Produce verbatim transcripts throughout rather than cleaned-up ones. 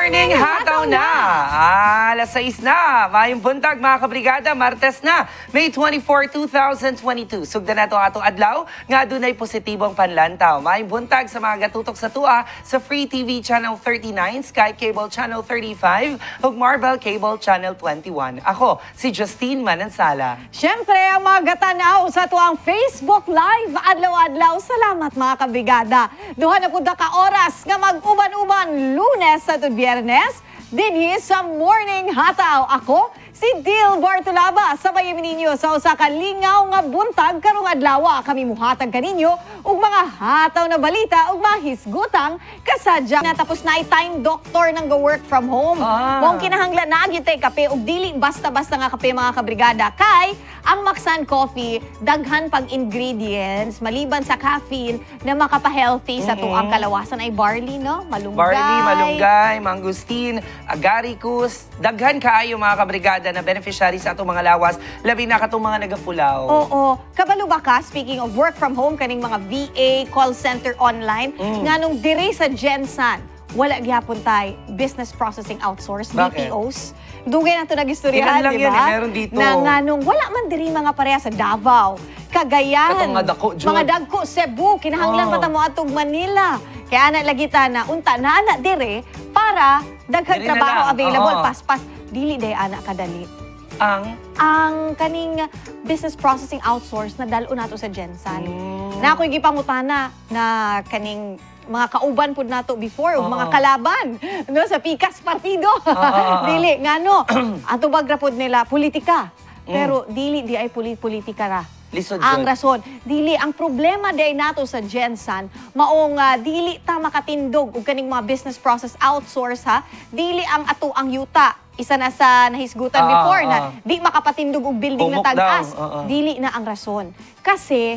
Morning hataw na! Ah, alas sais na. Mayong buntag mga kabrigada, Martes na, May twenty-fourth, two thousand twenty-two. Sugdan na ito atong adlaw, nga dunay positibong panlantaw. Mayong buntag sa mga gatutok sa tua sa Free T V Channel thirty-nine, Sky Cable Channel thirty-five, ug Marvel Cable Channel twenty-one. Ako, si Justine Manansala. Siyempre, ang mga gatanaw sa tuang Facebook Live, adlaw-adlaw. Salamat mga kabrigada. Duha na punta ka oras nga mag-uban-uban Lunes sa Biyernes, dinhi sa Morning Hataw. Ako, si Dil Bartolaba, sabay ninyo sa usa ka lingaw nga buntag karong adlaw. Kami muhatag kaninyo ug mga hataw na balita ug mga hisgutang kasadya. Natapos na ay time doctor nang go work from home. Ah. Mong kinahanglan na gyud tay kape ug dili basta-basta nga kape mga kabrigada. Kay ang Macsan Coffee daghan pag ingredients maliban sa caffeine na makapa-healthy sa tuang kalawasan ay barley, no? Malunggay. Barley, malunggay, mangustin, agaricus, daghan kaayo mga kabrigada na beneficiary sa atong mga lawas, labi na katong mga nagapulaw. Oo. Kabalo ba ka, speaking of work from home, kaning mga V A, call center online, mm. nga nung diri sa Gensan, wala gyapon tay business processing outsource, Bakit? B P Os. Dugay na ito nag-istoryahan, di ba? Eh, meron dito. Na nga nung wala man diri mga pareha sa Davao, Cagayan, katong mga dako, Jud. mga dagko, Cebu, kinahanglan oh. pa ta mo atong Manila. Kaya ana lagi ta na unta na ana dire para daghan Diri trabaho available, oh. pas-pas. Dili day ana kadali. Ang? Ang kaning business processing outsource na dalo nato sa Gensan. Mm. Na ako'y gipangutana na kaning mga kauban pud nato before ug uh -oh. mga kalaban no sa pikas partido. Uh -oh. Dili ngano ato bagra pud nila politika. Mm. Pero dili di ay politika ra. Lisod ang yun. rason, dili ang problema day nato sa Gensan maong uh, dili ta makatindog og kaning mga business process outsource ha. Dili ang ato ang yuta. Isa na sa nahisgutan ah, before ah. na di makapatindog og building Humok na tag-as. uh -uh. Dili na ang rason. Kasi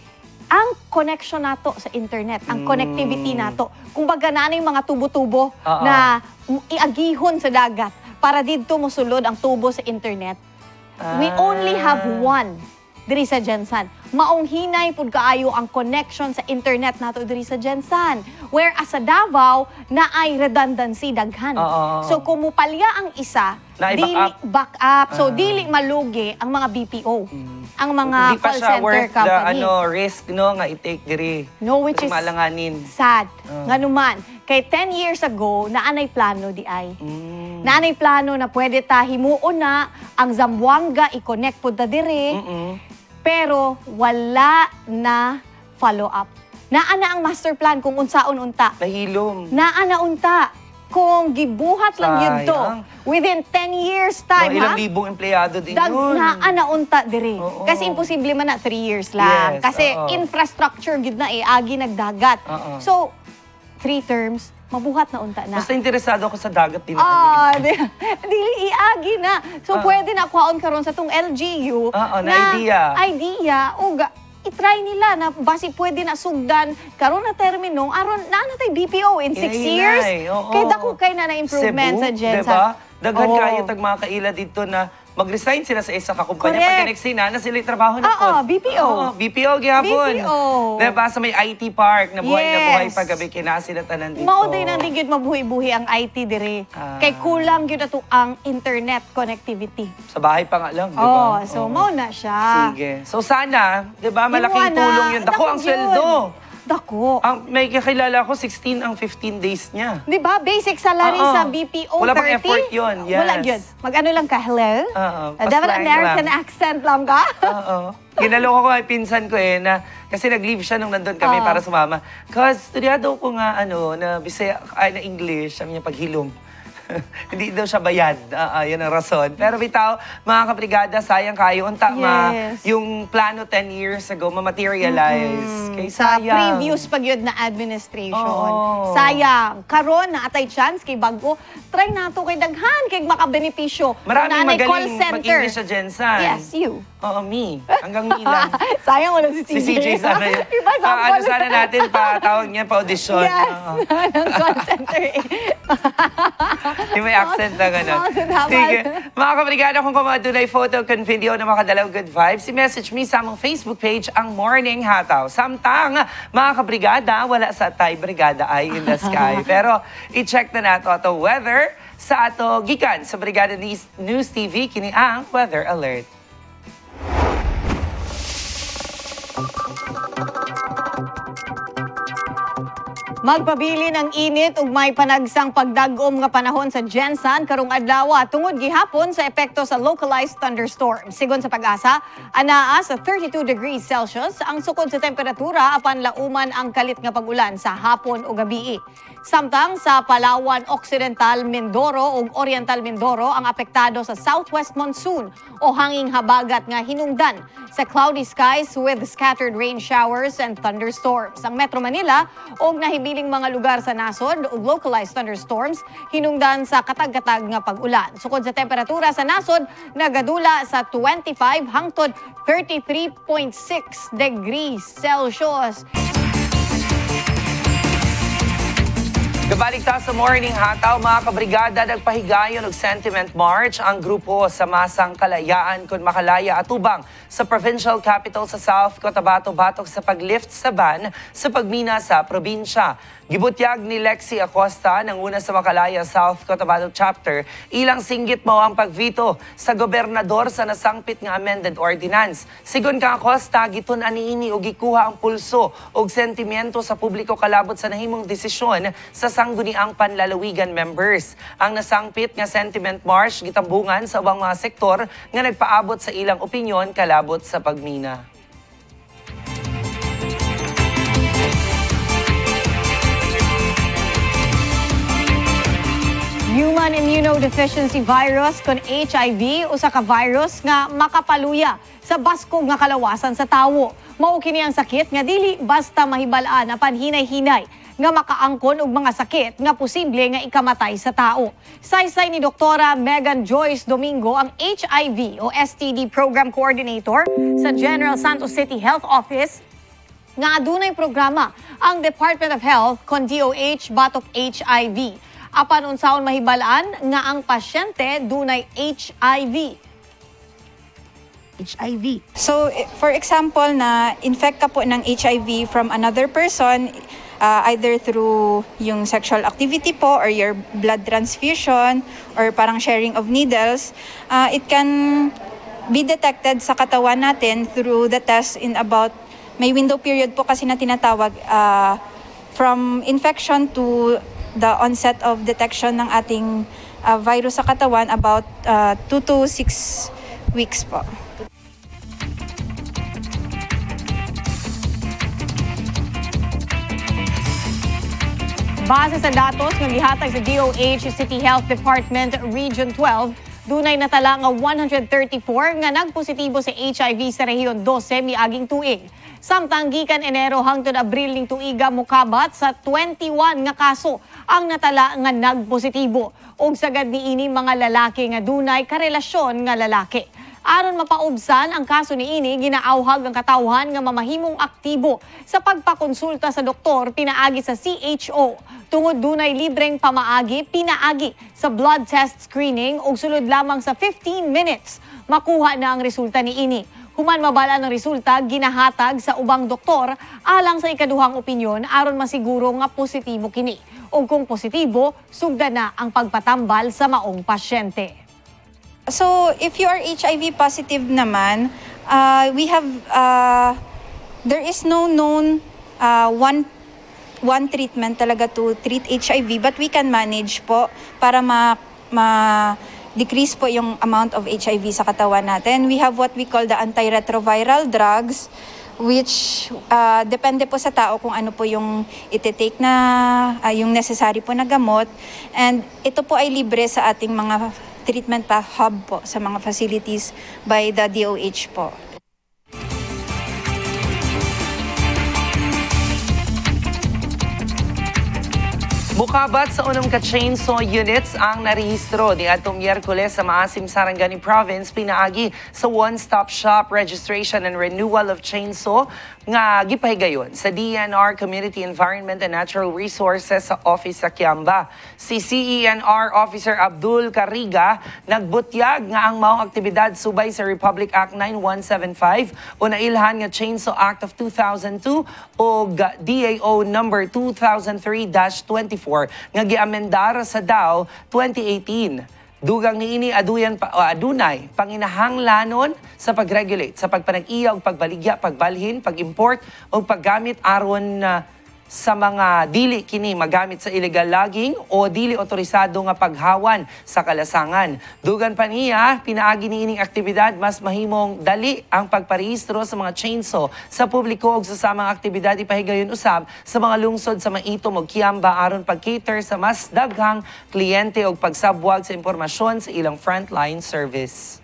ang connection nato sa internet, ang mm. connectivity nato, kung baga na yung mga tubo-tubo uh -uh. na iagihon sa dagat para didto mosulod ang tubo sa internet, ah. we only have one diri sa Gensan. Maong hinay pud kaayo ang connection sa internet nato diri sa Gensan. Whereas sa Davao na ay redundancy daghan. Uh -oh. So kung mupalya ang isa, na dili back up. So uh -huh. dili malugi ang mga B P O. Mm. Ang mga hindi pa call siya center worth company. The, ano, risk no nga i-take diri. No, which is malanganin. sad. Uh. Nga naman, kay ten years ago, naanay plano di ay. Mm. Naanay plano na pwede ta himuon na ang Zamboanga i-connect pud ta diri. Mm -mm. Pero wala na follow-up. Naa na ang master plan kung unsaon unta. Nahilom. Naa na unta. Kung gibuhat lang yun to, within ten years time, oh, ilang ha? libong empleyado din Dag, yun. Naa na unta diri. Oh, oh. Kasi imposible man na three years lang. Yes, Kasi oh, oh. infrastructure gid na eh, agi nagdagat. Oh, oh. So, three terms, mabuhat na unta na. Basta interesado ako sa dagat din. Ah, di, dili iagi na. So, uh, pwede na kuhaon karon sa tong L G U uh, uh, na, na idea. Idea, o i-try nila na basi pwede na sugdan karon na terminong aron na natay B P O in six years. Oh, oh. Kay dako kay na na improvement Cebu, sa Gensan. Diba? Daghan oh. kayo tag mga kaila dito na mag-resign sila sa isa ka kumpanya. Pag next na, na sila trabaho na po. Oo, B P O. Oo, B P O gihapon. B P O. Diba? Sa may I T park na buhay yes. na buhay paggabi kina sila tanan dito. Mao day nang digid mabuhi-buhi ang I T dire. Ah. Kay kulang gyud ato ang internet connectivity. Sa bahay pa nga lang, di ba? Oh, so oh. mao na siya. Sige. So sana, di ba, malaking Iwana. tulong yun. Dako ang sweldo. Dako. Ang may kakilala ko, sixteen ang fifteen days niya. Di ba? Basic salary uh -oh. sa B P O, wala thirty. Wala pang effort yun. Yes. Wala yun. Mag-ano lang ka, hello? Oo. Uh, dapat American lang. accent lang ka? Oo. Ginaloko ko ay pinsan ko eh, na, kasi nag-leave siya nung nandun kami uh -oh. para sumama. Kasi studyado ko nga, ano, na Bisaya, ay na English, sabi niya paghilom. Hindi daw siya bayad. Uh, uh, yun ang rason. Pero bitaw, mga kabrigada, sayang kayo. Unta, yes. ma, yung plano ten years ago, ma-materialize. Mm-hmm. Kay sa sayang. previous pagyod na administration. Oh. Sayang. Karon na atay chance kay bago. Try nato kay daghan kay makabenepisyo. Maraming magaling mag-English sa Gensan. Yes, you. Oo, me. Hanggang me lang. Sayang wala si C J. Si C J sana yun. Iba, uh, ano sana natin pa, tawag niya, pa-audition. Yes. Uh -oh. Ng call center. Yung may accent na gano'n. Oo, sinamal. Sige. Mga kabrigada, kung kumadunay photo kung video na makadalaw good vibes, i-message me sa among Facebook page ang Morning Hataw. Samtang, mga kabrigada, wala sa tay brigada ay in the sky. Pero i-check na nato ato weather sa ato gikan sa Brigada News T V, kini ang Weather Alert. Magpabili ng init ug may panagsang pagdagom nga panahon sa Gensan karong adlaw tungod gihapon sa epekto sa localized thunderstorm. Sigon sa Pag-asa, anaa sa thirty-two degrees Celsius ang sukod sa temperatura apan lauman ang kalit nga pag-ulan sa hapon o gabii. Samtang sa Palawan Occidental, Mindoro ug Oriental Mindoro ang apektado sa southwest monsoon o hanging habagat nga hinungdan sa cloudy skies with scattered rain showers and thunderstorms. Ang Metro Manila ug nahibiling mga lugar sa nasod ug localized thunderstorms hinungdan sa katag-katag nga pag-ulan. Sukod sa temperatura sa nasod, nagadula sa twenty-five hangtod thirty-three point six degrees Celsius. Kabalik ta sa Morning Hataw, mga kabrigada, nagpahigayon og sentiment march ang grupo sa Masang Kalayaan kun makalaya atubang sa provincial capital sa South Cotabato batok sa paglift sa ban sa pagmina sa probinsya. Gibutyag ni Lexi Acosta ng una sa Makalaya South Cotabato Chapter, ilang singgit mo ang pagvito sa gobernador sa nasangpit nga amended ordinance. Sigon kang Acosta, gitun-an niini og gikuha ang pulso og sentimiento sa publiko kalabot sa nahimong desisyon sa sangguniang panlalawigan members. Ang nasangpit nga sentiment march gitambungan sa ubang mga sektor nga nagpaabot sa ilang opinyon kalabot sa pagmina. Human immunodeficiency virus kon H I V usa ka virus nga makapaluya sa baskog nga kalawasan sa tawo. Mao kini ang sakit nga dili basta mahibal-an apan hinay-hinay nga makaangkon og mga sakit nga posible nga ikamatay sa tao. Saysay ni Doktora Megan Joyce Domingo, ang H I V o S T D Program Coordinator sa General Santos City Health Office, nga adunay programa ang Department of Health kon D O H batok H I V. Apan unsaon mahibal-an nga ang pasyente dunay H I V. H I V. So, for example, na infect ka po ng H I V from another person, uh, either through yung sexual activity po or your blood transfusion or parang sharing of needles, uh, it can be detected sa katawan natin through the test in about, may window period po kasi na tinatawag uh, from infection to the onset of detection ng ating uh, virus sa katawan about uh, two to six weeks po. Base sa datos nga gihatag sa D O H City Health Department Region twelve, dunay natala nga one hundred thirty-four nga nagpositibo sa H I V sa rehiyon twelve miaging tuig. Samtang gikan Enero hangtod Abril ning tuiga mokabat sa twenty-one nga kaso ang natala nga nagpositibo. Og sagad niini mga lalaki nga dunay karelasyon nga lalaki. Aron mapaubsan ang kaso niini, ginaawhag ang katawhan nga mamahimong aktibo sa pagpakonsulta sa doktor pinaagi sa C H O. Tungod dunay libreng pamaagi pinaagi sa blood test screening ug sulod lamang sa fifteen minutes makuha na ang resulta niini. Human mabala ng resulta, ginahatag sa ubang doktor alang sa ikaduhang opinyon aron masiguro nga positibo kini. Ug kung positibo, sugda na ang pagpatambal sa maong pasyente. So, if you are H I V positive naman, uh, we have, uh, there is no known uh, one, one treatment talaga to treat H I V, but we can manage po para ma, ma decrease po yung amount of H I V sa katawan natin. We have what we call the antiretroviral drugs, which uh, depende po sa tao kung ano po yung iti-take na, uh, yung necessary po na gamot. And ito po ay libre sa ating mga treatment pa hub po sa mga facilities by the D O H po. Mukabat sa unang ka-chainsaw units ang narehistro ni atong Miyerkules sa Maasim, Sarangani Province pinaagi sa one-stop shop registration and renewal of chainsaw nga gipahigayon sa D N R Community Environment and Natural Resources sa Office sa Kiamba. Si C E N R Officer Abdul Cariga nagbutyag nga ang maong aktibidad subay sa Republic Act nine one seven five o nailhan nga Chainsaw Act of two thousand two o D A O number two thousand three dash twenty-four nga giamendar sa D A O twenty eighteen. Dugang niini aduyan pa, o adunay panginahanglanon sa pag-regulate sa pagpanag-iya ug pagbaligya, pagbalhin, pag-import ug paggamit aron na sa mga dili kini magamit sa illegal logging o dili otorisado nga paghawan sa kalasangan. Dugan pa niya, pinaagi niining aktibidad mas mahimong dali ang pagparehistro sa mga chainsaw sa publiko ug sa samang aktibidad ipahigayon usab sa mga lungsod sa Maitom ug Kiamba aron pag-cater sa mas daghang kliyente ug pagsabwag sa impormasyon sa ilang frontline service.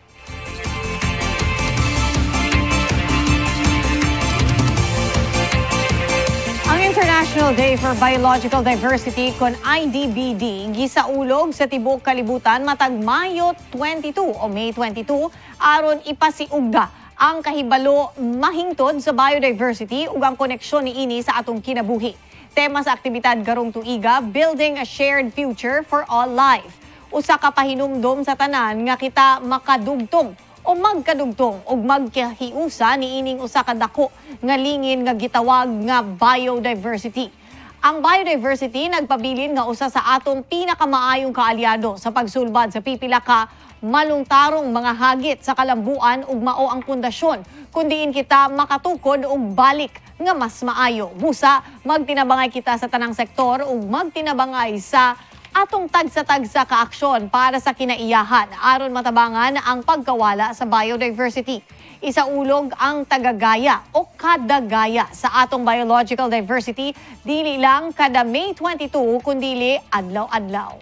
International Day for Biological Diversity kon I D B D gisaulog sa tibuok kalibutan matag Mayo twenty-two o May twenty-two aron ipasiugda ang kahibalo mahingtod sa biodiversity ug ang koneksyon niini sa atong kinabuhi. Tema sa aktibidad karong tuiga, Building a Shared Future for All Life. Usa ka pahinumdom sa tanan nga kita makadugtong o magkadugtong o magkahiusa niining usa ka dako nga lingin nga gitawag nga biodiversity. Ang biodiversity nagpabilin nga usa sa atong pinakamaayong kaalyado sa pagsulbad sa pipila ka malungtarong mga hagit sa kalambuan ug mao ang pundasyon kun diin kita makatukod og balik nga mas maayo. Busa magtinabangay kita sa tanang sektor ug magtinabangay sa atong tagsa-tagsa ka-aksyon para sa kinaiyahan aron matabangan ang pagkawala sa biodiversity. Isaulog ang tagagaya o kadagaya sa atong biological diversity dili lang kada May twenty-two kundili adlaw-adlaw.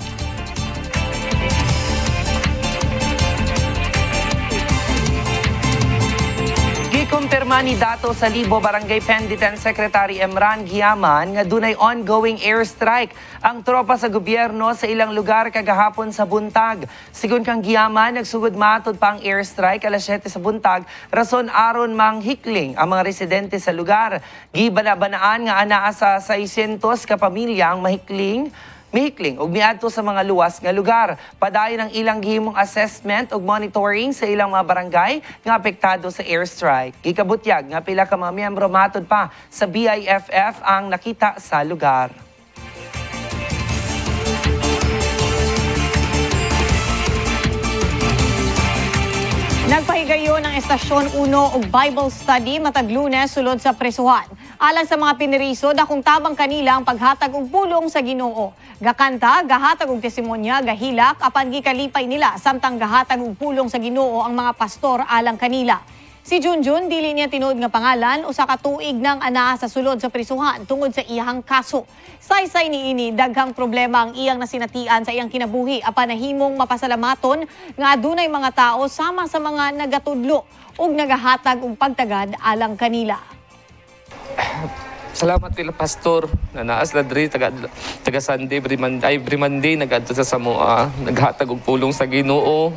Gikumpirma ni Dato sa Libo Barangay Penditan Secretary Emran Giaman nga dunay ongoing airstrike ang tropa sa gobyerno sa ilang lugar kagahapon sa buntag. Sigon kang Giaman, nagsugod matod pa ang airstrike alas siyete sa buntag rason aron manghikling ang mga residente sa lugar. Gibanabanaan nga anaa sa seiscientos ka pamilya ang mahikling Mihikling ug miadto sa mga luwas nga lugar. Padayon ang ilang gihimong assessment ug monitoring sa ilang mga barangay nga apektado sa airstrike. Gikabutyag nga pila ka mga miyembro matod pa sa B I F F ang nakita sa lugar. Nagpahigayon ang Estasyon uno og Bible Study matag Lunes sulod sa presuhan. Alang sa mga piniriso, dakong tabang kanila ang paghatag og pulong sa Ginoo. Gakanta, gahatag og testimonya, gahilak, apan gikalipay nila samtang gahatag og pulong sa Ginoo ang mga pastor alang kanila. Si Junjun, dili niya tinuod nga pangalan, usa ka tuig nang anaa sa sulod sa prisuhan tungod sa iyang kaso. Saysay niini, daghang problema ang iyang nasinatian sa iyang kinabuhi, apan nahimong mapasalamaton nga adunay mga tao sama sa mga nagatudlo ug nagahatag og pagtagad alang kanila. Salamat pila pastor na naas ladri taga taga Sunday every Monday, every Monday nagadto sa Samoa, naghatag og pulong sa Ginoo.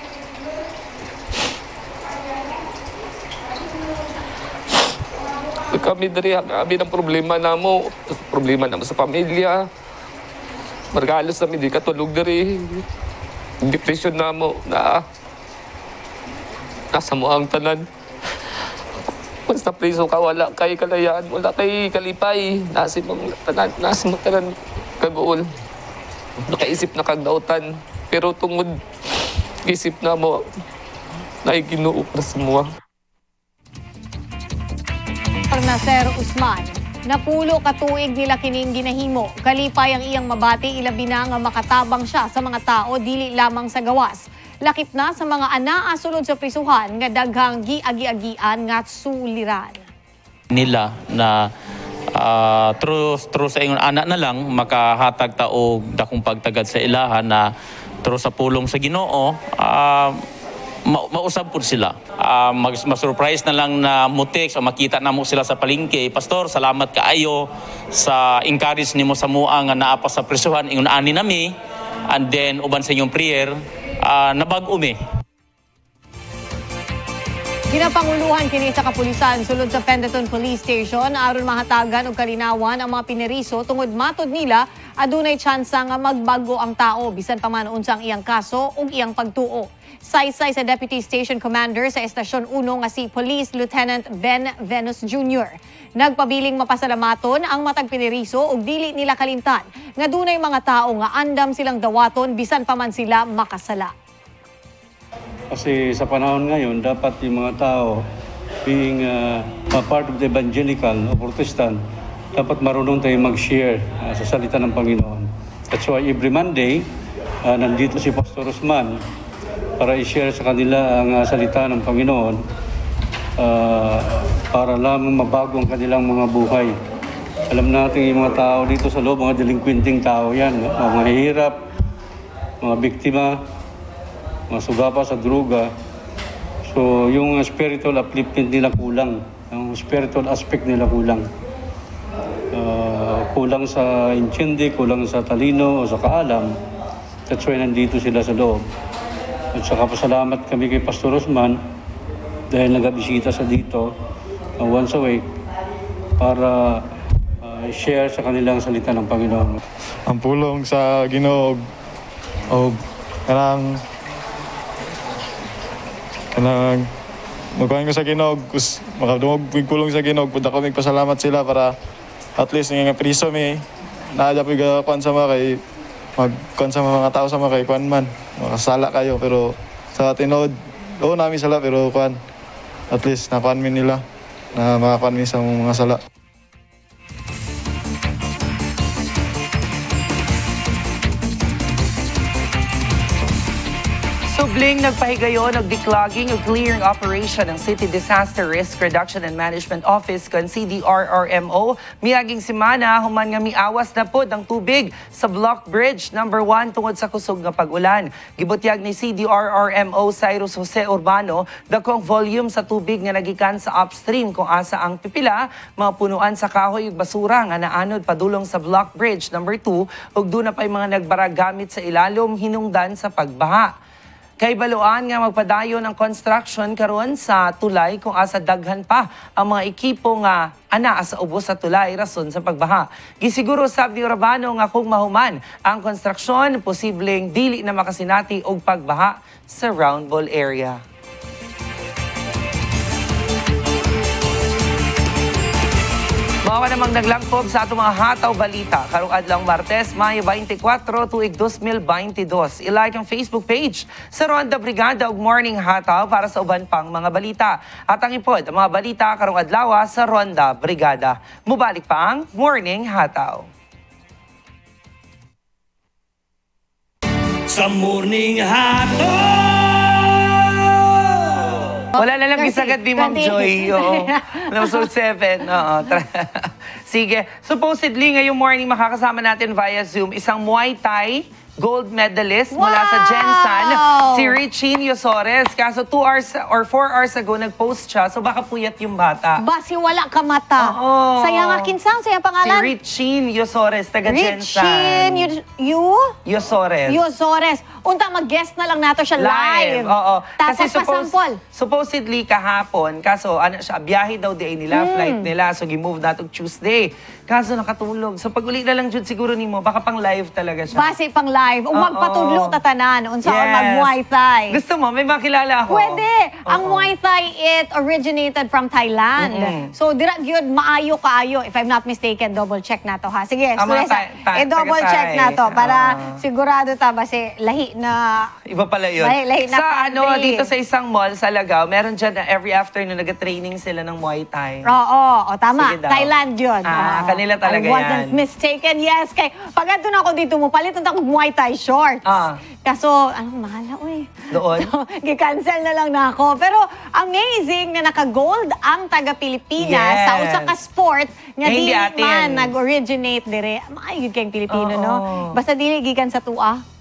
Kami dari kami ng problema namo, problema namo sa pamilya. Margalos kami di katulog dari. Depression namo na nasa mo ang tanan. Basta preso ka, wala kay kalayaan, wala kay kalipay. Nasa mong tanan, nasa mo tanan kaguol. Nakaisip na kagdautan. Pero tungod isip na mo, naiginuo na sa mga. Nasser Usman, napulo katuig nila kining ginahimo. Kalipay ang iyang mabati, ilabi na nga makatabang siya sa mga tao, dili lamang sa gawas. Lakip na sa mga anaa sulod sa prisuhan nga daghang giagi-agian nga suliran. Nila na uh, true, true sa ingon anak na lang makahatag taog dakong pagtagad sa ilahan na true sa pulong sa Ginoo. Uh, ma mausap po sila. Uh, mag ma-surprise na lang na mutik o makita na mo sila sa palengke. Pastor, salamat kaayo sa encourage nimo sa mua nga naa pa sa prisuhan ingon ani nami, and then uban sa inyong prayer uh, nabag-o mi. Ginapanguluhan kini sa kapulisan sulod sa Pendeton Police Station aron mahatagan og kalinawan ang mga pineriso tungod matod nila adunay tsansa nga magbago ang tao bisan pa man unsang iyang kaso ug iyang pagtuo. Saysay sa Deputy Station Commander sa Estasyon uno nga si Police Lieutenant Ben Venus Junior Nagpabiling mapasalamaton ang matag pineriso ug dili nila kalimtan nga dunay mga tao nga andam silang dawaton bisan pa man sila makasala. Kasi sa panahon ngayon, dapat yung mga tao being uh, a part of the evangelical o protestant, dapat marunong tayo mag-share uh, sa salita ng Panginoon. That's why every Monday, uh, nandito si Pastor Osman para i-share sa kanila ang uh, salita ng Panginoon uh, para lamang mabago ang kanilang mga buhay. Alam natin yung mga tao dito sa loob, mga delinquenting tao yan, mga mahihirap, mga biktima, mga sugapa sa droga. So, yung spiritual upliftment nila kulang. Yung spiritual aspect nila kulang. Uh, kulang sa intindi, kulang sa talino o sa kaalam. That's why nandito sila sa loob. At saka pasalamat kami kay Pastor Osman dahil nagabisita sa dito uh, once a week para uh, share sa kanilang salita ng Panginoon. Ang pulong sa Ginoo o karang kanang magkuhan ko sa Ginoo, makadungog pulong sa Ginoo, punta ko pasalamat sila para at least nga priso mi naadya po kuan sa mga kay magkuhan sa mga tao sa mga kay kuan man makasala kayo pero sa tinod oo namin sala pero kuan at least nakuan mi nila na makakuan mi sa mga sala. Subling nagpahigayon og declogging ug clearing operation ng City Disaster Risk Reduction and Management Office kan C D R R M O miaging semana human nga miawas na pod ang tubig sa Block Bridge number one tungod sa kusog nga pag-ulan. Gibutyag ni C D R R M O Cyrus Jose Urbano dakong volume sa tubig nga nagikan sa upstream kung asa ang pipila mga punuan sa kahoy ug basura nga naanod padulong sa Block Bridge number two ug doon na pay mga nagbarag gamit sa ilalom hinungdan sa pagbaha. Kay baluan nga magpadayon ang construction karon sa tulay kung asa daghan pa ang mga ekipo nga ana sa ubos sa tulay rason sa pagbaha. Gisiguro sa Urbano nga kung mahuman ang construction, posibleng dili na makasinati og pagbaha sa Round Ball area. Mga namang naglangkob sa atong mga hataw balita karong adlawng Martes, Mayo twenty-four, tuig two thousand twenty-two. I-like ang Facebook page sa Ronda Brigada ug Morning Hataw para sa uban pang mga balita. At ang ipod, ang mga balita karong adlaw sa Ronda Brigada. Mubalik pa ang Morning Hataw. Sa Morning Hataw! Wala na lang gisagad ni Ma'am Joy. Oo. Episode seven. Oo. Sige. Supposedly, ngayong morning makakasama natin via Zoom isang Muay Thai gold medalist wow! mula sa Jensan, si Richin Yosores. Kaso two hours or four hours ago, nag-post siya. So baka puyat yung bata. Basi wala ka mata. Oo. Saya nga kinsang, saya Si pangalan. Richin Yosores, taga Jensan. Richin, you, you? Yosores. Yosores. Unta mag-guest na lang nato siya live. Oo. Tapos suppose- pasampol. supposedly kahapon, kaso ano siya, biyahe daw di ay nila, Hmm. flight nila. So gi-move na to Tuesday. Kaso nakatulog. So pag uli na lang jud siguro nimo, baka pang live talaga siya. Basi pang live. O Oo. magpatudlo tatanan. Unsa Yes. or mag-Muay Thai. Gusto mo, may makilala ako. Pwede. Ang Oo. Muay Thai, it originated from Thailand. Mm-mm. So, dira gyud maayo kaayo. If I'm not mistaken, double check na to ha. Sige, Ah, mga Sulesa, Thai- Thai- i-double taga-Thai. check na to para Ah. sigurado ta ba si lahi na Iba pala yun. Lahi- lahi na sa country. ano, dito sa isang mall sa Lagaw, meron dyan na every afternoon nag-training sila ng Muay Thai. Oo, o tama. Sige daw. Thailand yun. Ah, Oo. kanila talaga I wasn't yan. mistaken. Yes, kay pag andun ako dito mo, palit ako Muay Thai shorts. Ah. Kaso, anong mahala, uy. Doon? So, gi-cancel na lang na ako. Pero amazing na naka-gold ang taga-Pilipinas Yes. sa usa ka sport nga Eh, hindi dili atin. man nag-originate dire. Maayo kayong Pilipino, Oo. no? Basta dili gikan sa tua.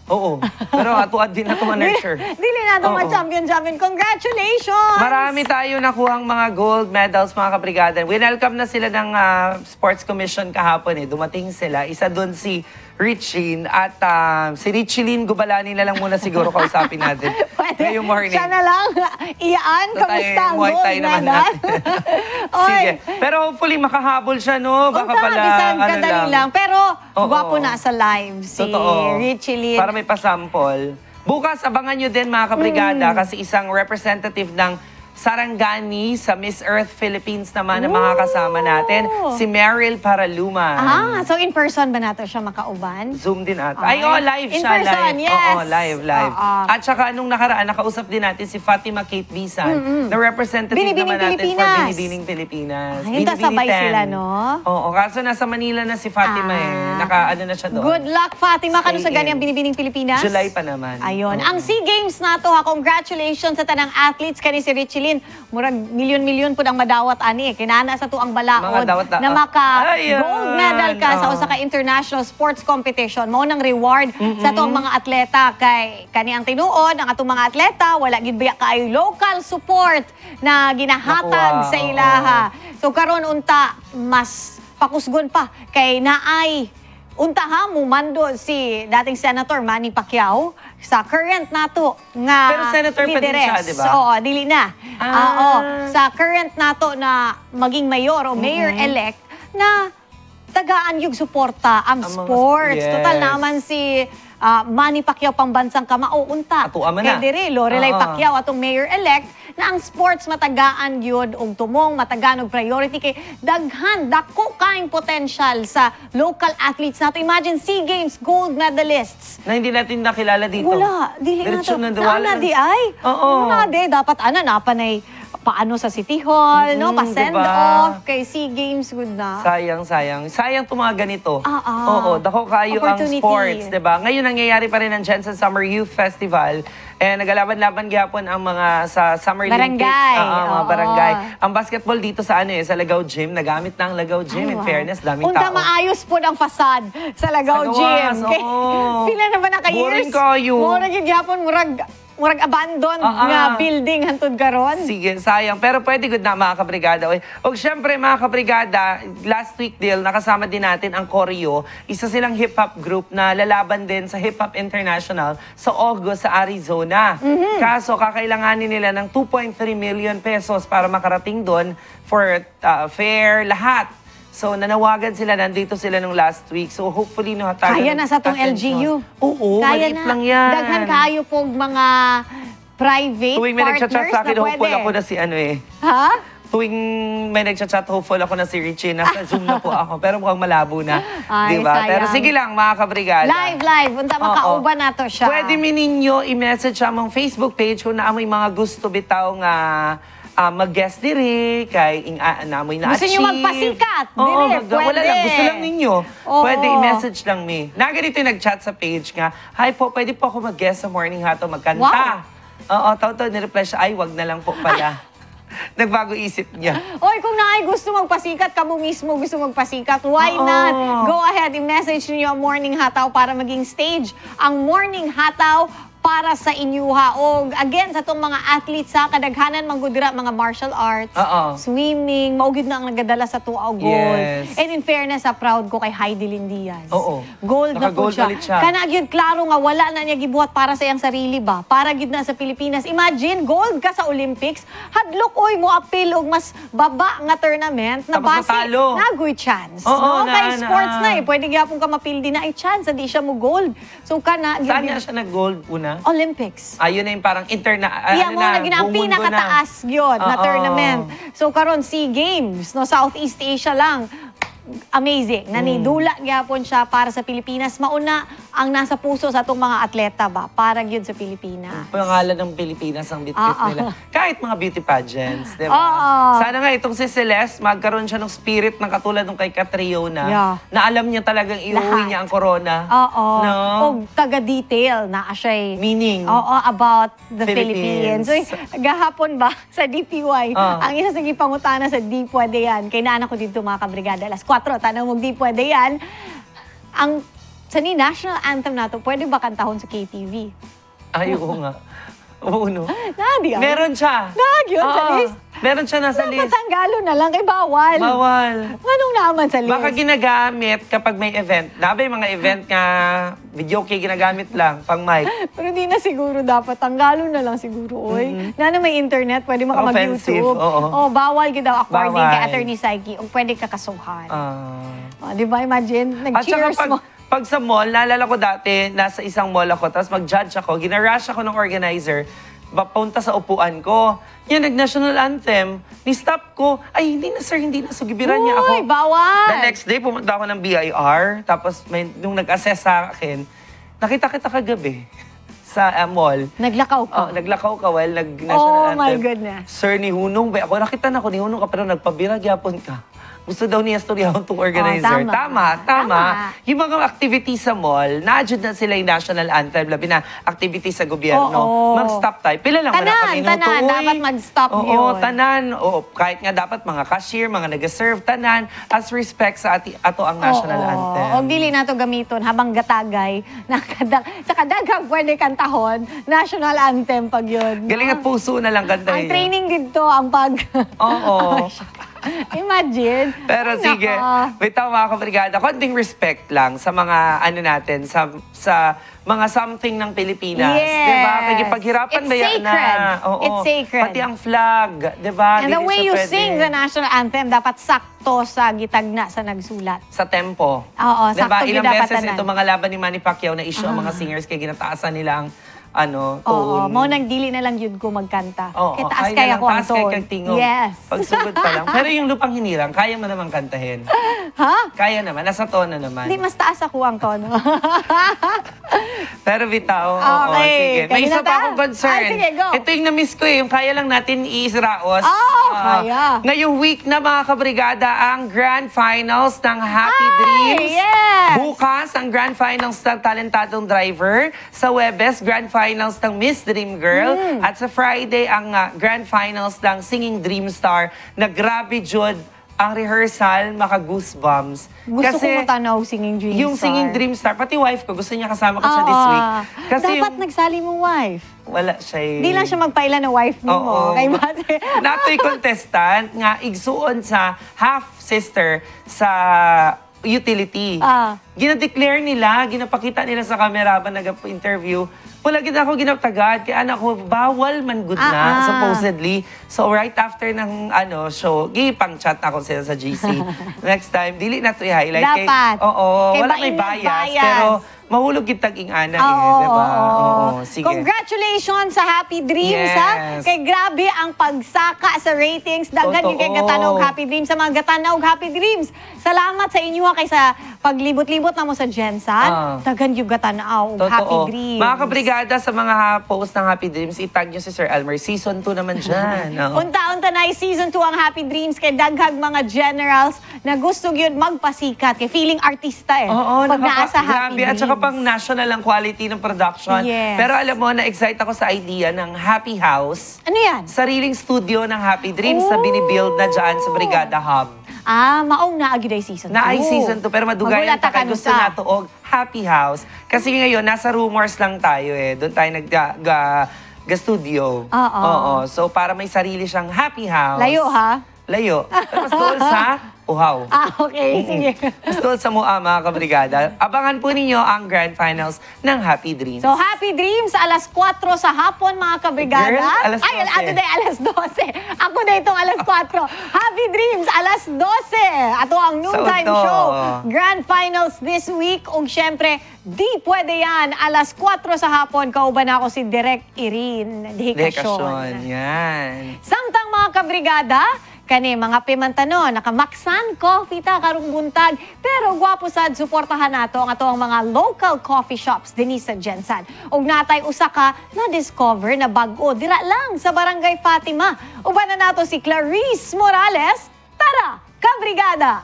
Oo. Pero atuad din na ito nurture. Dili na ito Oo. ma-champion-champion. Congratulations! Marami tayo nakuhang mga gold medals, mga kabrigada. Winelcome na sila ng ah, Sports Commission kahapon eh. Dumating sila. Isa doon si Richie at ah, si Richie Lynn Gubalani na lang muna siguro kausapin natin Pwede. ngayong morning. Siya na lang. Iyaan, So, kamusta tayo, ang Muay gold Thai naman medal? natin. Sige. Pero hopefully makahabol siya, no? Baka Unta, pala, bisan ano kadali lang. lang. Pero Oo. gwapo na sa live si Totoo. Richie Lynn. Para may pasample. Bukas, abangan nyo din mga kabrigada Mm. kasi isang representative ng Sarangani sa Miss Earth Philippines naman ang mga kasama natin, si Meryl Paraluman. Ah, so in person ba nato siya makauban? Zoom din ata. Okay. Ay, oh, live In siya. person, live. yes. Oo, live, live. Oo. At saka nung nakaraan, nakausap din natin si Fatima Kate Bisan, na representative Binibining naman natin Pilipinas. for Binibining Pilipinas. Ay, yung kasabay ten. sila, no? Oo, kaso nasa Manila na si Fatima eh. Ah. Naka, ano na siya doon. Good luck, Fatima. Kano sa Stay ganyang in. binibining Pilipinas? July pa naman. Ayun. Oo. Ang SEA Games nato ha, congratulations sa tanang athletes kani si Richie Lynn. Murag milyon-milyon po ang madawat ani. Kinana sa tuang balaod Mga dawat na- na maka Ayan. gold medal ka sa Oo. usa ka international sports competition. Mao nang reward sa tuang mga atleta kay kani ang tinuod ang atong mga atleta wala gid biya kaayo local support na ginahatag Nakuha, sa oo. ilaha. So karon unta mas pakusgon pa kay naay unta ha mo mando si dating Senator Manny Pacquiao sa current nato nga Pero senator pa din siya, lideres. di ba? Oo, dili na. Ah. Ah, oo. Sa current nato na maging mayor o mayor-elect na tagaan yung suporta ang, Ang mga- sports. yes. Total naman si ah, Manny Pacquiao pambansang kamao unta. Ato ama Kay na. diri Lorelai Oo. Pacquiao atong mayor-elect na ang sports matagaan yun og tumong matagaan og priority kay daghan dako kaing potential sa local athletes nato. Imagine SEA Games gold medalists. Na hindi natin nakilala dito. Wala, dili na to. Diretso na Na wala ana na. di ay. Oo. Wala di dapat ana napanay paano sa City Hall, no? Mm, Pa-send diba? off kay SEA Games good na. Sayang, sayang. Sayang itong mga ganito. Ah, ah. Oo, dako kayo ang Opportunity. sports, di ba? Ngayon, nangyayari pa rin ang Jensen Summer Youth Festival. Eh, nagalaban-laban gyapon ang mga sa Summer Barangay. Olympics. Oo, mga Oo. barangay. Ang basketball dito sa ano eh, sa Lagaw Gym. Nagamit na ang Lagaw Gym. Ay, In wow. fairness, daming Unta tao. maayos po ang fasad sa Lagaw Sa Gym. gawas, Kay- oo. Pila na ba na ka-years? Boring kayo. Mura gyud gyapon murag murag abandoned Ah, ah. nga building hantud karon. Sige, sayang. Pero pwede good na mga kabrigada. Oy. O syempre mga kabrigada, last week deal, nakasama din natin ang Koryo. Isa silang hip-hop group na lalaban din sa Hip Hop International sa August sa Arizona. Kaso kakailanganin nila ng two point three million pesos para makarating doon for uh, fare, lahat. So, nanawagan sila, nandito sila nung last week. So, hopefully, no, tayo Kaya ng na sa tong L G U. attention. Oo, Kaya maliit na. lang yan. Daghan kayo pong mga private Tuwing may partners nagchat-chat sa akin, na hopeful pwede. ako na si ano eh. Ha? Tuwing may nagchat-chat, hopeful ako na si Richie. Nasa Zoom na po ako, pero mukhang malabo na. Ay, Di ba? sayang. Pero sige lang, mga kabrigada. Live, live. Unta Oo. makauban na to siya. Pwede mi ninyo i-message sa among Facebook page kung naamoy mga gusto bitaw nga ah, mag-guest diri, kay ing, ah, naamoy na Gusto nyo magpasikat? Oo, Diri, mag- wala pwede. lang. Gusto lang ninyo. Oo. Pwede i-message lang mi. Na ganito yung nag-chat sa page nga, hi po, pwede po ako mag-guest sa Morning Hato, magkanta. Wow. Oo, tao-tao, nireply siya, ay, wag na lang po pala. Nagbago isip niya. Oy, kung naay gusto magpasikat, kamo mismo gusto magpasikat, why Oo. not? Go ahead, i-message niyo ang Morning Hataw para maging stage. Ang Morning Hataw para sa inyuha. O again, sa itong mga athletes sa kadaghanan, manggudira, mga martial arts, Oo. swimming, maugid na ang nagadala sa tuaw gold. Yes. And in fairness, sa proud ko kay Heidi Lynn Diaz. Oo. Gold na po Naka-gold siya. ulit siya. Kana gyud klaro nga wala na niya gibuhat para sa iyang sarili ba? Para gyud na sa Pilipinas. Imagine, gold ka sa Olympics, hadlok oy mo appeal og mas baba nga tournament na Tapos base matalo. nagoy chance. Oo, no? na- Kay sports na- na eh. Pwede gyapon ka mapildi na ay chance, hindi siya mo gold. So kana gyud Saan yun- nga siya nag-gold una? Olympics. Ayun na yung parang interna... ah, Iya ano mo na ginang buong mundo pinakataas yun na Oo. tournament. So karon SEA Games, no, Southeast Asia lang. Amazing. Nanidula gyapon siya para sa Pilipinas. Mauna ang nasa puso sa atong mga atleta ba para gyud sa Pilipinas. Pangalan ng Pilipinas ang bitbit Oo. nila. Kahit mga beauty pageants, di ba? Oo. Sana nga itong si Celeste, magkaroon siya ng spirit ng katulad ng kay Catriona, Yeah. na alam niya talagang iuwi Lahat. niya ang corona. Oo. No? O taga-detail na siya Meaning? Oo, about the Philippines. Philippines. So, gahapon ba sa D P Y, Ah. ang isa sa gipangutana sa di pwede yan, kay nana ko dito mga kabrigada, alas kwatro, tanong mo di pwede yan, ang sa ni national anthem nato, pwede ba kantahon sa K T V? Ay, oo nga. Oo, no. Nadi ay. Meron siya. Nag yun sa Oo, list. Meron siya nasa Dapat list. tanggalo na lang, kay bawal. Bawal. Anong naman sa list? Baka ginagamit kapag may event. Dapat mga event nga, video kay ginagamit lang, pang mic. Pero di na siguro dapat. Tanggalo na lang siguro, oy. Mm-hmm. Na na may internet, pwede maka Offensive, mag-YouTube. oo. Oh, bawal gid daw according Bawal. kay Attorney Saiki. O pwede kakasuhan. Ah. Oh, di ba, imagine, At saka nag-cheers pag, mo. pag sa mall, naalala ko dati, nasa isang mall ako, tapos mag-judge ako, ginarush ako ng organizer, papunta sa upuan ko. Yan, nag-national anthem. Ni-stop ko. Ay, hindi na sir, hindi na. Sugibiran niya ako. Uy, bawal. The next day, pumunta ako ng B I R. Tapos, may, nung nag-assess sa akin, nakita kita kagabi sa uh, mall. Naglakaw ka. Oh, naglakaw ka, well, nag-national Oh, anthem. my goodness. Sir, ni Hunong, ba? Ako, nakita na ako ni Hunong ka, pero nagpabirag yapon ka. Gusto daw niya storyahon itong organizer. Oh, tama. tama, tama. Tama. Yung mga activities sa mall, na-adjud na sila yung national anthem, labi na activities sa gobyerno. Oo. Mag-stop tayo. Pila lang Tanan, wala ka minuto. tanan. uy. Dapat mag-stop Oo, yun. tanan. Oo, kahit nga dapat mga cashier, mga nag-serve, tanan, as respect sa ati, ato ang national Oo. anthem. O dili na to gamiton habang gatagay na kadag, sa kadaghang pwede kantahon, national anthem pag yun. Galing at puso na lang Ang kantahin. training dito ang pag... Oo. Imagine. Pero Ay, sige, nako. wait lang mga kabrigada, konting respect lang sa mga ano natin, sa sa mga something ng Pilipinas. Yes. Diba? Paghirapan It's ba yan na? sacred. Oo. It's sacred. Pati ang flag, diba? And the Dili way siya you pwede. sing the national anthem, dapat sakto sa gitagna sa nagsulat. Sa tempo. Oo, diba? sakto Ilang gyud dapat beses tanan. ito mga laban ni Manny Pacquiao na issue ang mga singers kay ginataasan nila ang ano, Oo, tone. mo nang dili na lang yun ko magkanta. Oo, Kaya taas kaya kaya na ko lang, ang taas kaya tone. kang tingog. Yes. Pagsugod pa lang. Pero yung lupang hinirang, kaya mo naman kantahin. Ha? Kaya naman, nasa tono naman. Hindi, mas taas ako ang tono. Pero bitaw, oo, Okay. sige. May Kanina isa pa ta? akong concern. Ay, sige, go. Ito yung na-miss ko eh, yung kaya lang natin iisraos. Oh, Ah, kaya. Ngayong week na mga kabrigada, ang grand finals ng Happy Ay, Dreams. yes. Bukas, ang grand finals ng Talentadong Driver. Sa Webes, grand finals ng Miss Dream Girl. Mm. At sa Friday, ang ah, grand finals ng Singing Dream Star na grabe jud ang rehearsal, maka-goosebumps. Gusto ko matanaw singing Dream Yung Star. Singing Dream Star, pati wife ko, gusto niya kasama ko siya Oo. this week. Kasi Dapat yung, nagsali mo wife. wala siya eh. Di lang siya magpaila na wife mo. Oo. Kay Mate. Nato'y contestant nga igsuon sa half-sister sa utility. Ah. Gina-declare nila, ginapakita nila sa camera ba nag-interview. Wala gid ako ginaptagad kay anak ko bawal man gud na Ah, ah. supposedly. So right after ng ano show, gipang chat ako sila sa G C. Next time dili na to i-highlight kay Dapat. oo, Kay wala may mainit bias, bias. pero mahulog gid tag-ing ana eh, Oo, di ba? oo. Oo, sige. Congratulations sa Happy Dreams, Yes. ha? Kay grabe ang pagsaka sa ratings. Dagan Totoo. yung kay Gatanog Happy Dreams, sa mga Gatanog Happy Dreams. Salamat sa inyo ha, kay sa paglibot-libot na mo sa Gensan. Ah. Dagan yung Gatanaw Happy Dreams. Mga kabrigada sa mga ha- post ng Happy Dreams, itag nyo si Sir Elmer. Season two naman dyan. Oo. Unta-unta na season two ang Happy Dreams kay daghag mga generals na gusto yun magpasikat. Kay feeling artista eh. Oo, pag nakaka- naa sa Happy grabe. At Dreams. saka pang national ang quality ng production. Yes. Pero alam mo, na-excite ako sa idea ng Happy House. Ano yan? Sariling studio ng Happy Dreams na Oh. binibuild na dyan sa Brigada Hub. Ah, maong naagi day season two. Na ay season two, pero madugayan Magulata ta kay ka gusto nun na sa- tuog Happy House. Kasi ngayon, nasa rumors lang tayo eh. Doon tayo nag ga, ga studio. Oo. Oo. So, para may sarili siyang Happy House. Layo ha? Layo. Pero mas doon sa uhaw. Ah, okay. Sige. Mas doon sa mua, mga kabrigada. Abangan po ninyo ang grand finals ng Happy Dreams. So, Happy Dreams, alas kwatro sa hapon, mga kabrigada. Girl, alas Ay, dose. ato day, alas dose. Ako na itong alas kwatro. Happy Dreams, alas dose. Ato ang noontime Sauto. show. Grand finals this week. Ug syempre, di pwede yan. Alas kwatro sa hapon, kauban ako si Direk Irene Dekasyon. Dehikasyon. Yan. Samtang mga kabrigada, kani mga pimantano, nakamaksan coffee ta karong buntag. Pero gwapo sad suportahan nato ang ato ang mga local coffee shops dinhi sa Gensan. Ug natay usa ka na discover na bag-o dira lang sa Barangay Fatima. Uban na nato si Clarice Morales. Tara, kabrigada!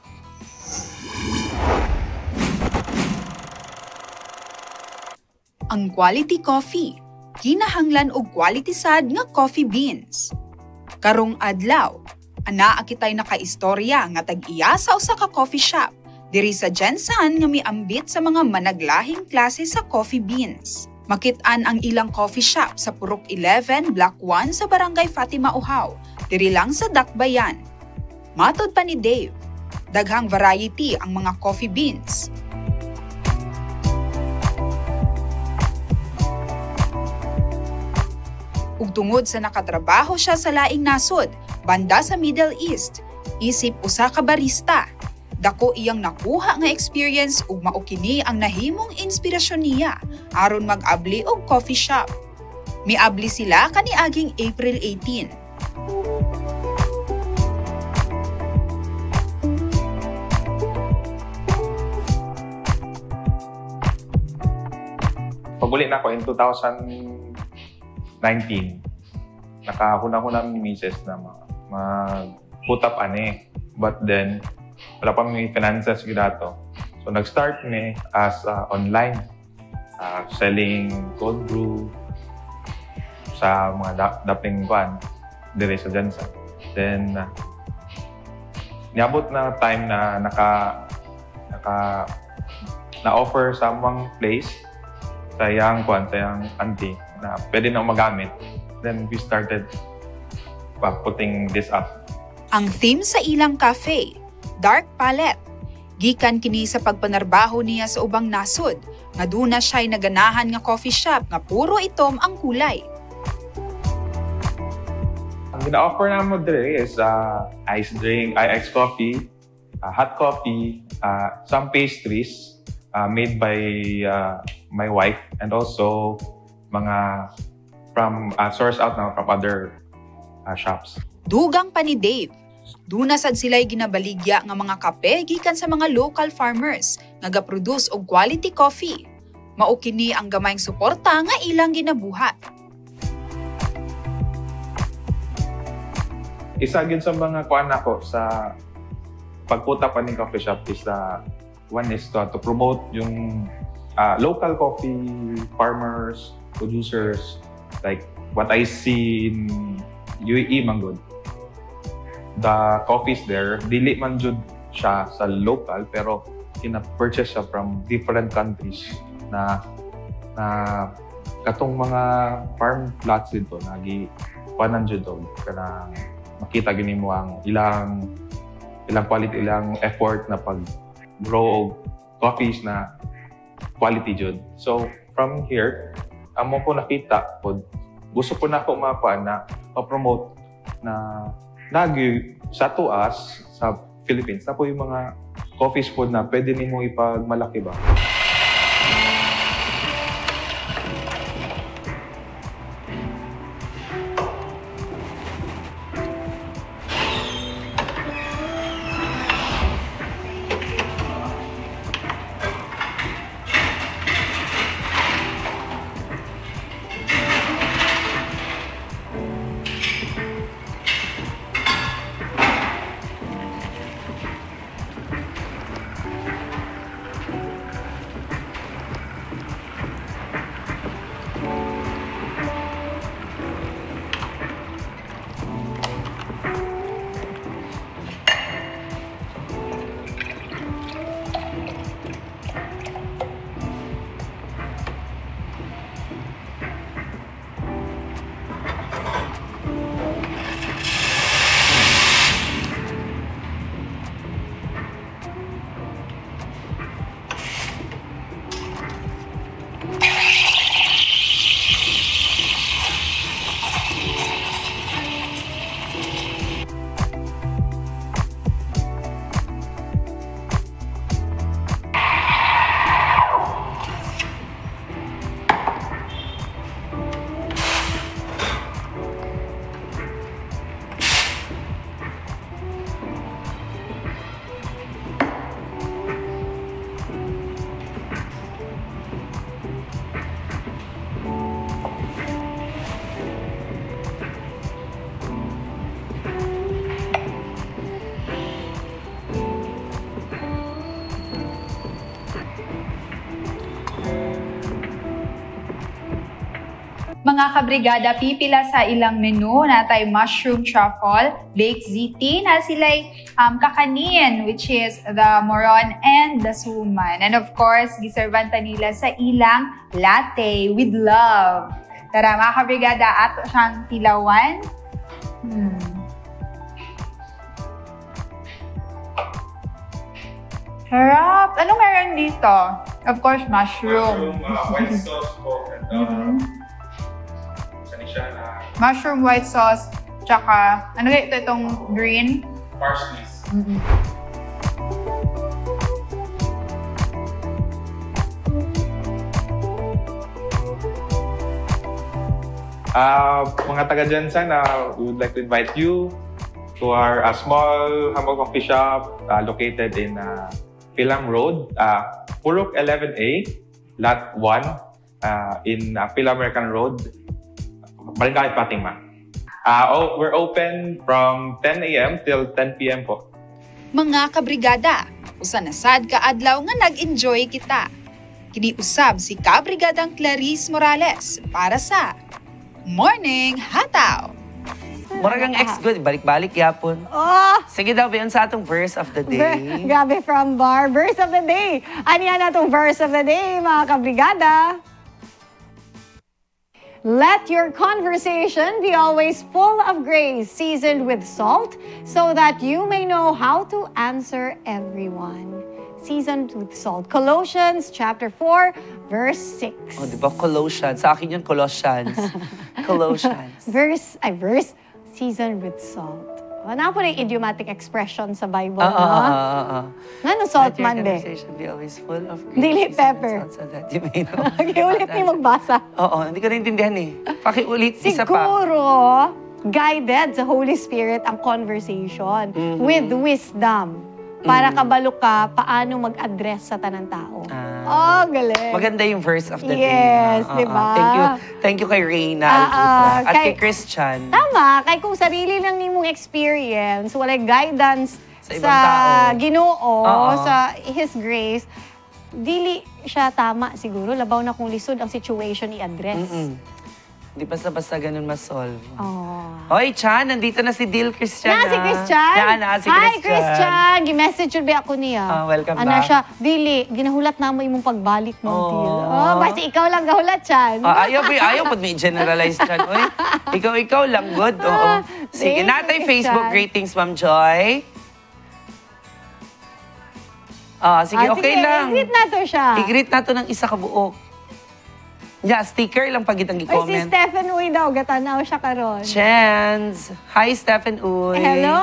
Ang quality coffee, kinahanglan og quality sad nga coffee beans. Karong adlaw, anaa kitay nakaistorya nga tag-iya sa usa ka coffee shop Diri sa Jensan nga miambit sa mga managlahing klase sa coffee beans. Makit-an ang ilang coffee shop sa Purok eleven, Block one sa Barangay Fatima Uhaw, diri lang sa Dakbayan. Matod pa ni Dave, daghang variety ang mga coffee beans. Ug tungod sa nakatrabaho siya sa laing nasod, banda sa Middle East, isip usa ka barista. Dako iyang nakuha nga experience ug mao kini ang nahimong inspirasyon niya aron mag-abli og coffee shop. Miabli sila kaniaging April eighteen. Paguli na ako in two thousand nineteen, nakahuna-huna ni Mises na mag-put up ani. But then, wala pa may finances dato. So, nag-start ni as uh, online, uh, selling cold brew sa mga da- daping kwan, dire sa Jensen. Then, uh, niabot na time na naka, naka na-offer sa mga place sa yang kwan, sa yang auntie na pwede na magamit. Then, we started uh, putting this up. Ang theme sa ilang cafe, Dark Palette. Gikan kini sa pagpanarbaho niya sa ubang nasod, nga duna siya'y naganahan nga coffee shop nga puro itom ang kulay. Ang gina-offer namin dire is uh, ice drink, uh, ice coffee, uh, hot coffee, uh, some pastries uh, made by uh, my wife, and also mga from uh, source out na from other uh, shops. Dugang pa ni Dave. Duna sad sila'y ginabaligya nga mga kape gikan sa mga local farmers nga ga-produce og quality coffee. Mao kini ang gamayng suporta nga ilang ginabuhat. Isa gyud sa mga kuan nako sa pagputa pa ning coffee shop is uh, one is to, to promote yung uh, local coffee farmers, producers, like what I see in U A E manggod. The coffees there, dili man jud siya sa local, pero kina-purchase siya from different countries na na katong mga farm plots dito nagi panan jud og kanang makita gini mo ang ilang ilang quality, ilang effort na pag grow og coffees na quality jud. So from here, amo ko nakita pod gusto ko na ako mapa na ma-promote na nagi sa tuas sa Philippines na po yung mga coffee spot na pwede nimo ipagmalaki ba. Mga kabrigada, pipila sa ilang menu na tayo mushroom truffle, baked ziti na sila'y um, kakanin, which is the moron and the suman. And of course, giservanta nila sa ilang latte with love. Tara mga kabrigada, ato siyang tilawan. Hmm. Sarap! Anong meron dito? Of course, mushroom. Mushroom, uh, white sauce po. And, uh, Mhm. saan siya na Mushroom white sauce, tsaka, ano ito itong green? parsley. Mm-mm. Uh, mga taga-Jensen, uh, we would like to invite you to our uh, small humble coffee shop uh, located in uh, Pilam Road, uh, Purok eleven A, Lot one, uh, in uh, Pilam American Road, Barangay Patingma. Uh, oh, we're open from ten A M till ten P M po. Mga kabrigada, usa na sad ka adlaw nga nag-enjoy kita. Kini usab si Kabrigadang Clarice Morales para sa Morning Hataw. Muragang ex-good, balik-balik yapon. Oh! Sige daw, bayon sa atong verse of the day. Ver- Grabe from bar. Verse of the day. Ano yan atong verse of the day, mga kabrigada? Let your conversation be always full of grace, seasoned with salt, so that you may know how to answer everyone. Seasoned with salt. Colossians chapter four, verse six. Oh, di ba? Colossians. Sa akin yun, Colossians. Colossians. Verse, ay verse, seasoned with salt. Wala po na yung idiomatic expression sa Bible, Ah, no? ah, ah, ah, ah. Ano salt Let your man, be? conversation be always full of grace. Dili seasoned with pepper. salt, so that you may know. Okay, ulit ni magbasa. Oo, hindi ko naintindihan eh. Pakiulit, isa pa. Siguro, guided sa Holy Spirit ang conversation Mhm. with wisdom para Mhm. kabalo ka paano mag-address sa tanang tao. Ah. Oh, galing. Maganda yung verse of the day. Yes, Ah, ah, di ba? ah. Thank you. Thank you kay Reyna Ah, Albutra. ah, At kay- kay Christian. Tama, kay kung sarili lang nimong experience, walay guidance Sa ibang sa tao. Ginoo, Oo. sa His grace, dili siya tama siguro. Labaw na kung lisod ang situation i-address. Mm-mm. Di basta-basta ganun ma-solve. Oh. Hoy, Chan, nandito na si Dil Christian. Na si ah. Christian? Na, na si Hi, Christian. Christian! Gi-message yun ba ako niya? Ah, welcome Ano back. siya, dili, ginahulat na mo imong pagbalik mo, Oh. Dil. Oh, basta ikaw lang gahulat, Chan. Ah, ayaw, ba- ayaw pag may generalize dyan. Oy, ikaw, ikaw lang, good. Oo. Sige, Thank natay you, Facebook Christian. greetings, Ma'am Joy. Ah, sige, Ah, okay sige, lang. i-greet na to siya. I-greet na to ng isa ka buok. Yeah, sticker lang pag itang Ay, si i-comment. Stephen Uy daw, gatanaw siya karon. Chance. Hi, Stephen Uy. Hello!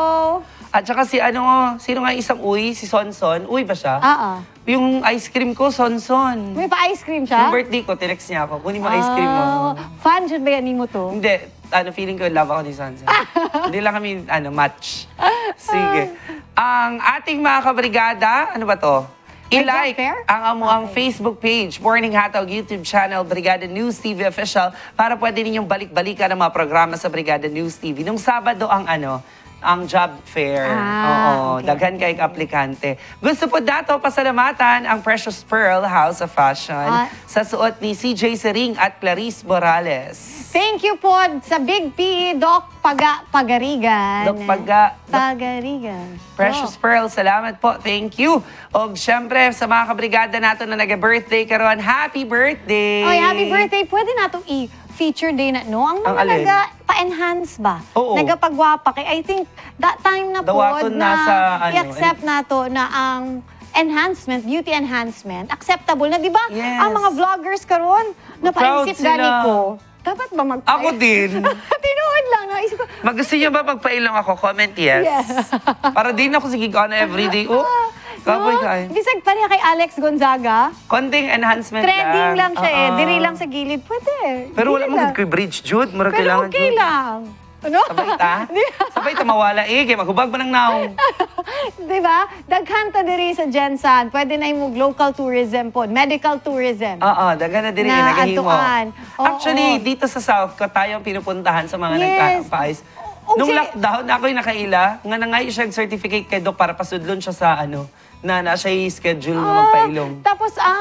At saka si ano, sino nga isang Uy? Si Sonson. Uy ba siya? Ah, ah. Yung ice cream ko, Sonson. May pa-ice cream siya? Yung birthday ko, tinext niya ako. Kunin mo ice cream mo. Ah, fan siya ba yan mo to? Hindi. Ano, feeling ko love ako ni Sonson. Hindi lang kami, ano, match. Sige. Ang ating mga kabrigada, ano ba to? I-like Fair? ang amuang Facebook page, Morning Hatawg YouTube channel, Brigada News T V Official, para pwede ninyong balik-balikan ang mga programa sa Brigada News T V. Nung Sabado ang ano, ang job fair. Ah, Oo, okay. daghan kay aplikante. Gusto po dato pasalamatan ang Precious Pearl House of Fashion Ah. sa suot ni C J Sering at Clarice Morales. Thank you po sa Big P, Doc Paga Pagarigan. Dok Paga, Dok Pagarigan. Precious Doc. Pearl, salamat po. Thank you. O syempre, sa mga kabrigada nato na nag-birthday karon, happy birthday! Oy, happy birthday. Pwede na itong i-feature day na, no? Ang Ang mga alin? naga-pa-enhance ba? Oo. Nagapagwapa kay I think that time na po Dawaton na, na sa, ano, i-accept na to na ang enhancement, beauty enhancement, acceptable na, di ba? Yes. Ang mga vloggers karon, napaisip sila. gani ko. Dapat ba mag Ako din. Tinuod lang, naisip ko. Mag-gusto niyo ba magpailong ako? Comment yes. Yes. Para din ako sige ko na everyday. Oh, kapoy No? ka. Bisag pa niya kay Alex Gonzaga. Konting enhancement Trending lang siya eh. Oo. Diri lang sa gilid. Pwede. Pero wala Dili mo lang. good kay bridge, Jude. Mura Pero kailangan, okay Jude. lang. Ano? Sabay ta? Sabay ta mawala eh. Kaya maghubag ba ng naong? Di ba? Daghan ta diri sa Gensan. Pwede na yung local tourism po. Medical tourism. Oo, daga na diri Na nagahimo. atuan. Oo. Actually, dito sa South, ko tayo ang pinupuntahan sa mga Yes. nagkakapais. Og Nung si- lockdown, ako'y nakaila, nga na nga siya certificate kay Doc para pasudlon siya sa ano, na na siya schedule nga Ah, magpailong. Tapos ang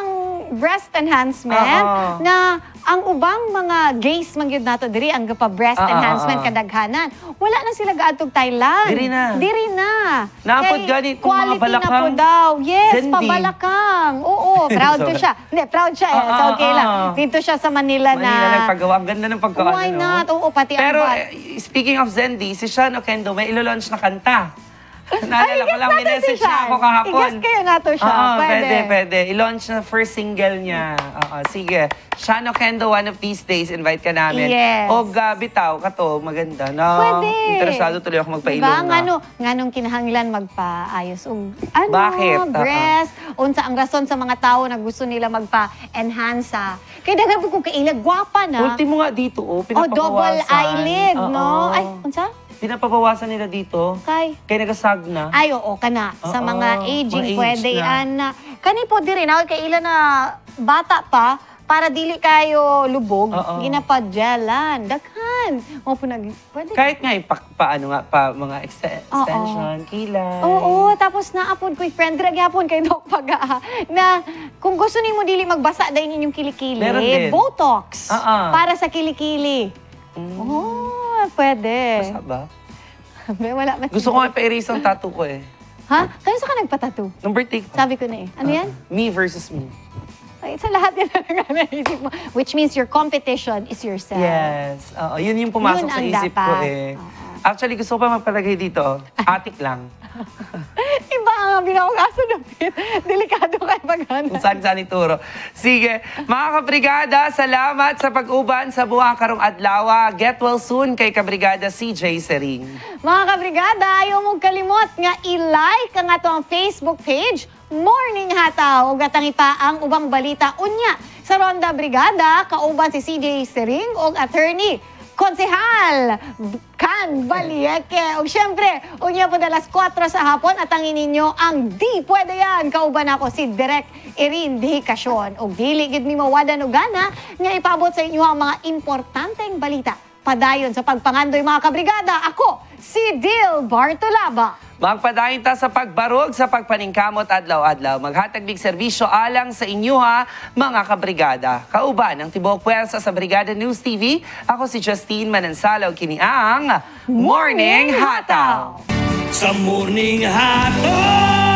breast enhancement Oo. na ang ubang mga gays man gyud nato diri ang pa breast Oo, enhancement oo. kadaghanan. Wala na sila gaadtog Thailand. Diri na. Diri na. Naapod Kay gani kung mga quality na balakang po daw. Yes, Zendi. pabalakang. Oo, proud to Sorry. siya. Hindi, proud siya eh. Oo, So, okay oo. lang. Dito siya sa Manila, Manila na... nagpagawa. Ang ganda ng pagkaano, Why no? not? Oo, pati ang Pero bat- eh, speaking of Zendi, si Sean Oquendo may ilo-launch na kanta. Naalala ko i-guess lang, natin si minessage niya Sean. ako kahapon. I-guess kayo nato siya. Oo, Pwede. pwede, pwede. I-launch na first single niya. Oo, sige. Sean Oquendo, one of these days, invite ka namin. Yes. O uh, bitaw, kato, maganda. No? Pwede. Interesado tuloy ako magpailong diba? na. Ngano, nganong kinahanglan magpaayos og ano, Bakit? breast. Unsa ang rason sa mga tao na gusto nila magpa-enhance. ah. Kaya daghan ko kailag, gwapa na. Ultimo nga dito, oh, O pinapabawasan. double eyelid, no? Oo. Ay, unsa? Pinapabawasan nila dito. Kay? Kaya nagasag na. Ay, oo, kana. Sa Oo, mga aging, mga age pwede na. yan. na. Kani po diri na, kay ilan na bata pa, para dili kayo lubog, Oo. ginapadyalan. Daghan. O po nag... Pwede. Kahit nga, pa, pa, ano nga, pa, mga ex- Oo. extension, kilay. Oo, tapos naapod ko friend drag yapon kay Doc Paga na kung gusto nimo dili magbasa dahil inyong kilikili, Meron din. Botox Oo. para sa kilikili. Mm. Oh, pwede. Basta ba? Wala ba? Gusto ko nga pa-erase ang tattoo ko eh. Ha? Kaya sa ka nagpatattoo? Nung birthday ko. Sabi ko na eh. Ano yan? Me versus me. Ay, sa lahat yan na naisip mo. Which means your competition is yourself. Yes. Oo, yun yung pumasok Yun sa ang isip ko dapat. eh. Actually, gusto ko pa magpalagay dito. Atik lang. Iba ang binawag aso na pit. Delikado kayo pag-hanap. Kung saan-saan ituro. Sige, mga kabrigada, salamat sa pag-uban sa buwang karong adlaw. Get well soon kay kabrigada C J Sering. Mga kabrigada, ayaw mong kalimot nga i-like ang atong Facebook page, Morning Hataw. Ug atang ipa ang ubang balita unya sa Ronda Brigada, kauban si C J Sering og attorney Konsehal Kan Balieke. O syempre, unya po dalas kwatro sa hapon at ang ininyo ang Di Pwede Yan. Kauban ako si Direk Erin Dihikasyon. O dili gid mi mawadan og gana nga ipabot sa inyo ang mga importanteng balita. Padayon sa pagpangandoy mga kabrigada. Ako, si Dil Bartolaba. Magpadayon ta sa pagbarog sa pagpaningkamot adlaw-adlaw. Maghatag big serbisyo alang sa inyo ha, mga kabrigada. Kauban ang tibuok puwersa sa Brigada News T V. Ako si Justine Manansalaw, kini ang Morning Hataw. Sa Morning Hataw!